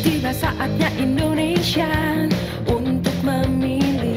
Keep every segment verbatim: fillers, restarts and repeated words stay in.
Tiba saatnya Indonesia untuk memilih.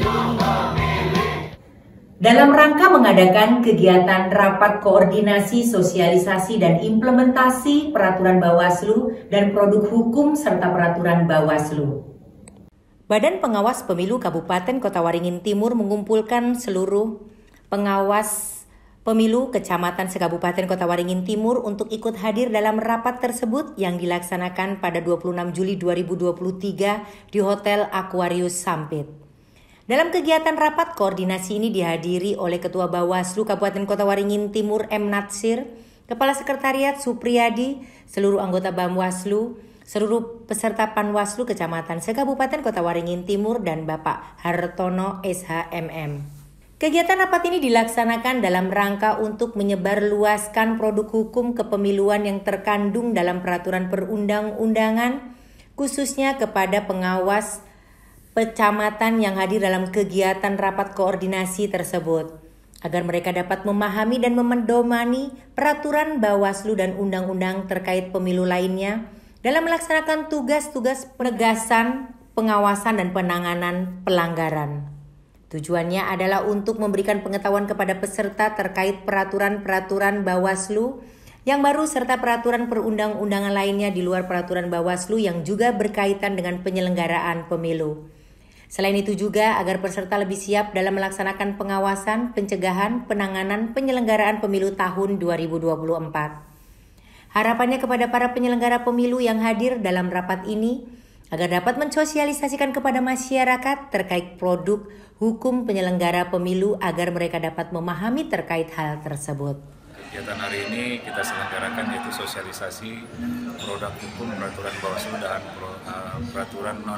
Dalam rangka mengadakan kegiatan rapat koordinasi, sosialisasi, dan implementasi peraturan Bawaslu dan produk hukum serta peraturan Bawaslu, Badan Pengawas Pemilu Kabupaten Kota Waringin Timur mengumpulkan seluruh pengawas pemilu Kecamatan se-Kabupaten Kota Waringin Timur untuk ikut hadir dalam rapat tersebut yang dilaksanakan pada dua puluh enam Juli dua ribu dua puluh tiga di Hotel Aquarius Sampit. Dalam kegiatan rapat koordinasi ini dihadiri oleh Ketua Bawaslu Kabupaten Kota Waringin Timur M. Natsir, Kepala Sekretariat Supriyadi, seluruh anggota Bawaslu, seluruh peserta Panwaslu Kecamatan se-Kabupaten Kota Waringin Timur, dan Bapak Hartono S H M M. Kegiatan rapat ini dilaksanakan dalam rangka untuk menyebarluaskan produk hukum kepemiluan yang terkandung dalam peraturan perundang-undangan, khususnya kepada pengawas kecamatan yang hadir dalam kegiatan rapat koordinasi tersebut, agar mereka dapat memahami dan memedomani peraturan Bawaslu dan undang-undang terkait pemilu lainnya dalam melaksanakan tugas-tugas penegasan, pengawasan, dan penanganan pelanggaran. Tujuannya adalah untuk memberikan pengetahuan kepada peserta terkait peraturan-peraturan Bawaslu yang baru serta peraturan perundang-undangan lainnya di luar peraturan Bawaslu yang juga berkaitan dengan penyelenggaraan pemilu. Selain itu juga agar peserta lebih siap dalam melaksanakan pengawasan, pencegahan, penanganan penyelenggaraan pemilu tahun dua ribu dua puluh empat. Harapannya kepada para penyelenggara pemilu yang hadir dalam rapat ini agar dapat mensosialisasikan kepada masyarakat terkait produk hukum penyelenggara pemilu agar mereka dapat memahami terkait hal tersebut. Kegiatan hari ini kita selenggarakan yaitu sosialisasi produk hukum peraturan Bawaslu dan uh, peraturan non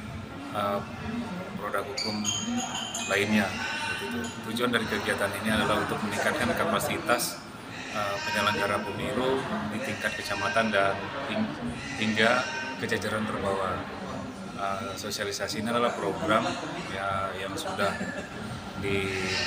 uh, produk hukum lainnya. Begitu. Tujuan dari kegiatan ini adalah untuk meningkatkan kapasitas uh, penyelenggara pemilu di tingkat kecamatan dan hingga ke jajaran terbawah. Uh, sosialisasi ini adalah program ya, yang sudah di,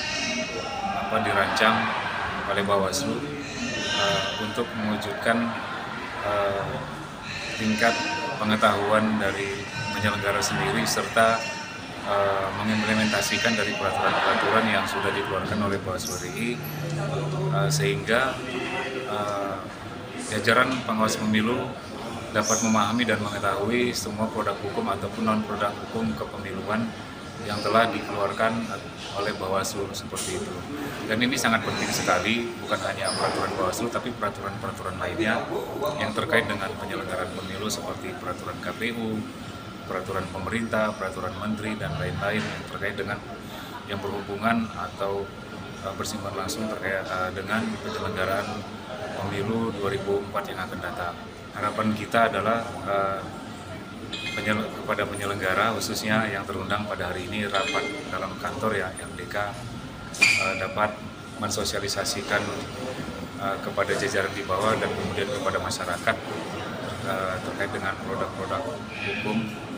apa, dirancang oleh Bawaslu uh, untuk mewujudkan uh, tingkat pengetahuan dari penyelenggara sendiri serta uh, mengimplementasikan dari peraturan-peraturan yang sudah dikeluarkan oleh Bawaslu R I uh, sehingga uh, jajaran pengawas pemilu dapat memahami dan mengetahui semua produk hukum ataupun non-produk hukum kepemiluan yang telah dikeluarkan oleh Bawaslu seperti itu. Dan ini sangat penting sekali, bukan hanya peraturan Bawaslu, tapi peraturan-peraturan lainnya yang terkait dengan penyelenggaraan pemilu seperti peraturan K P U, peraturan pemerintah, peraturan menteri, dan lain-lain yang terkait dengan yang berhubungan atau uh, bersinggungan langsung terkait uh, dengan penyelenggaraan pemilu dua ribu empat yang akan datang. Harapan kita adalah uh, penyel kepada penyelenggara khususnya yang terundang pada hari ini rapat dalam kantor ya M D K uh, dapat mensosialisasikan uh, kepada jajaran di bawah dan kemudian kepada masyarakat uh, terkait dengan produk-produk hukum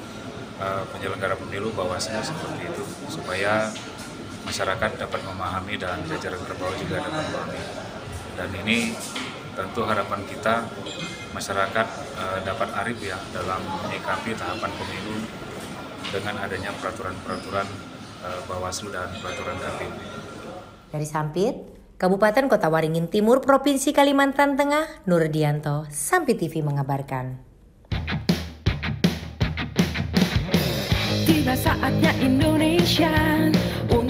uh, penyelenggara pemilu Bawaslu seperti itu supaya masyarakat dapat memahami dan jajaran terbawah juga dapat memahami. Dan ini tentu harapan kita masyarakat uh, dapat arif ya dalam menyikapi tahapan pemilu dengan adanya peraturan-peraturan uh, Bawaslu dan peraturan K P U. Dari Sampit, Kabupaten Kota Waringin Timur, Provinsi Kalimantan Tengah, Nurdianto, Sampit T V mengabarkan. Tiba saatnya Indonesia